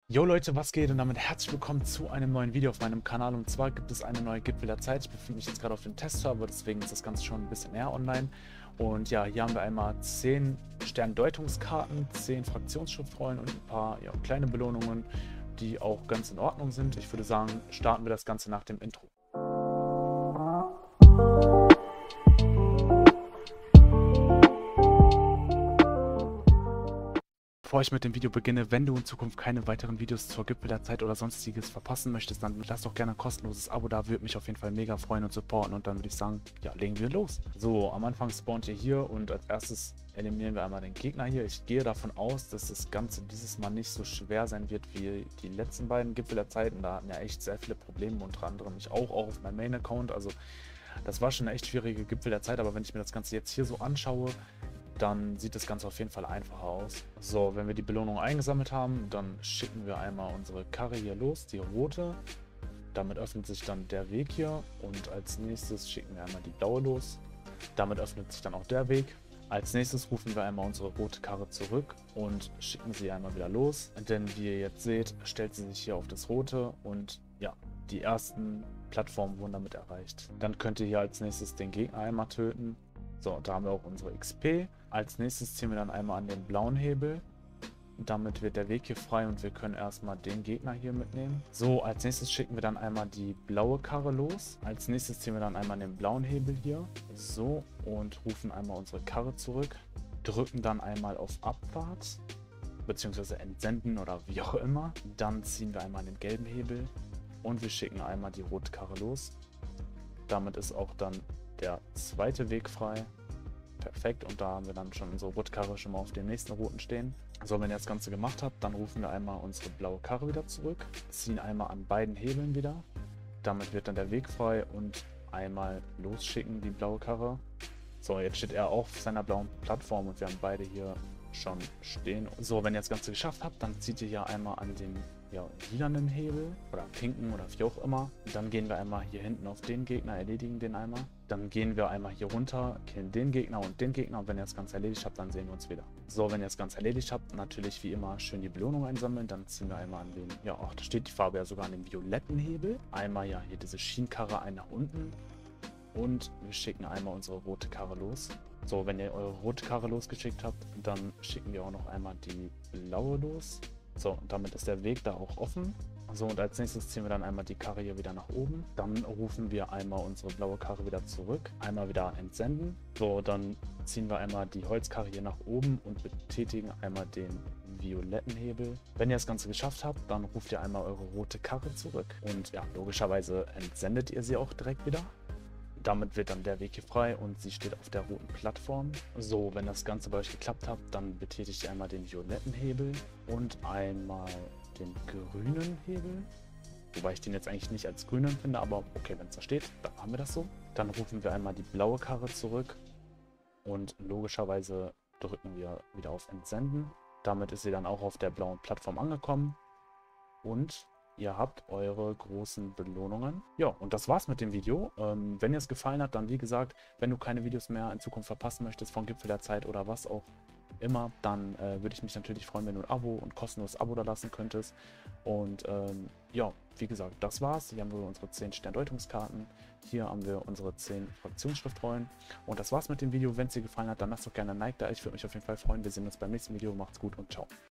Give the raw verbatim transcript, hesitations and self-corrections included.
Jo Leute, was geht und damit herzlich willkommen zu einem neuen Video auf meinem Kanal. Und zwar gibt es eine neue Gipfel der Zeit. Ich befinde mich jetzt gerade auf dem Testserver, deswegen ist das Ganze schon ein bisschen näher online. Und ja, hier haben wir einmal zehn Sterndeutungskarten, zehn Fraktionsschriftrollen und ein paar ja, kleine Belohnungen, die auch ganz in Ordnung sind. Ich würde sagen, starten wir das Ganze nach dem Intro. Bevor ich mit dem Video beginne, wenn du in Zukunft keine weiteren Videos zur Gipfel der Zeit oder sonstiges verpassen möchtest, dann lass doch gerne ein kostenloses Abo da, würde mich auf jeden Fall mega freuen und supporten. Und dann würde ich sagen, ja, legen wir los. So, am Anfang spawnt ihr hier und als erstes eliminieren wir einmal den Gegner hier. Ich gehe davon aus, dass das Ganze dieses Mal nicht so schwer sein wird wie die letzten beiden Gipfel der Zeit. Und da hatten ja echt sehr viele Probleme, unter anderem ich auch, auch auf meinem Main-Account. Also das war schon eine echt schwierige Gipfel der Zeit, aber wenn ich mir das Ganze jetzt hier so anschaue, dann sieht das Ganze auf jeden Fall einfacher aus. So, wenn wir die Belohnung eingesammelt haben, dann schicken wir einmal unsere Karre hier los, die rote. Damit öffnet sich dann der Weg hier und als nächstes schicken wir einmal die blaue los. Damit öffnet sich dann auch der Weg. Als nächstes rufen wir einmal unsere rote Karre zurück und schicken sie einmal wieder los. Denn wie ihr jetzt seht, stellt sie sich hier auf das rote und ja, die ersten Plattformen wurden damit erreicht. Dann könnt ihr hier als nächstes den Gegner einmal töten. So, da haben wir auch unsere X P. Als nächstes ziehen wir dann einmal an den blauen Hebel. Damit wird der Weg hier frei und wir können erstmal den Gegner hier mitnehmen. So, als nächstes schicken wir dann einmal die blaue Karre los. Als nächstes ziehen wir dann einmal den blauen Hebel hier. So, und rufen einmal unsere Karre zurück. Drücken dann einmal auf Abfahrt, beziehungsweise entsenden oder wie auch immer. Dann ziehen wir einmal den gelben Hebel und wir schicken einmal die rote Karre los. Damit ist auch dann der zweite Weg frei. Perfekt, und da haben wir dann schon unsere rote Karre schon mal auf dem nächsten roten stehen. So, wenn ihr das Ganze gemacht habt, dann rufen wir einmal unsere blaue Karre wieder zurück, ziehen einmal an beiden Hebeln wieder. Damit wird dann der Weg frei und einmal losschicken die blaue Karre. So, jetzt steht er auf seiner blauen Plattform und wir haben beide hier schon stehen. So, wenn ihr das Ganze geschafft habt, dann zieht ihr hier einmal an den ja, lilanen Hebel oder pinken oder wie auch immer. Dann gehen wir einmal hier hinten auf den Gegner, erledigen den einmal. Dann gehen wir einmal hier runter, killen den Gegner und den Gegner. Und wenn ihr das Ganze erledigt habt, dann sehen wir uns wieder. So, wenn ihr das Ganze erledigt habt, natürlich wie immer schön die Belohnung einsammeln. Dann ziehen wir einmal an den, ja, ach, da steht die Farbe ja sogar an dem violetten Hebel. Einmal ja hier diese Schienenkarre ein nach unten. Und wir schicken einmal unsere rote Karre los. So, wenn ihr eure rote Karre losgeschickt habt, dann schicken wir auch noch einmal die blaue los. So, und damit ist der Weg da auch offen. So, und als nächstes ziehen wir dann einmal die Karre hier wieder nach oben. Dann rufen wir einmal unsere blaue Karre wieder zurück. Einmal wieder entsenden. So, dann ziehen wir einmal die Holzkarre hier nach oben und betätigen einmal den violetten Hebel. Wenn ihr das Ganze geschafft habt, dann ruft ihr einmal eure rote Karre zurück. Und ja, logischerweise entsendet ihr sie auch direkt wieder. Damit wird dann der Weg hier frei und sie steht auf der roten Plattform. So, wenn das Ganze bei euch geklappt hat, dann betätigt ihr einmal den violetten Hebel und einmal den grünen Hebel. Wobei ich den jetzt eigentlich nicht als grün empfinde, aber okay, wenn es da steht, dann haben wir das so. Dann rufen wir einmal die blaue Karre zurück und logischerweise drücken wir wieder auf Entsenden. Damit ist sie dann auch auf der blauen Plattform angekommen und ihr habt eure großen Belohnungen. Ja, und das war's mit dem Video. Ähm, wenn dir es gefallen hat, dann wie gesagt, wenn du keine Videos mehr in Zukunft verpassen möchtest von Gipfel der Zeit oder was auch immer, dann äh, würde ich mich natürlich freuen, wenn du ein Abo und kostenloses Abo da lassen könntest. Und ähm, ja, wie gesagt, das war's. Hier haben wir unsere zehn Sterndeutungskarten. Hier haben wir unsere zehn Fraktionsschriftrollen. Und das war's mit dem Video. Wenn es dir gefallen hat, dann lass doch gerne ein Like da. Ich würde mich auf jeden Fall freuen. Wir sehen uns beim nächsten Video. Macht's gut und ciao.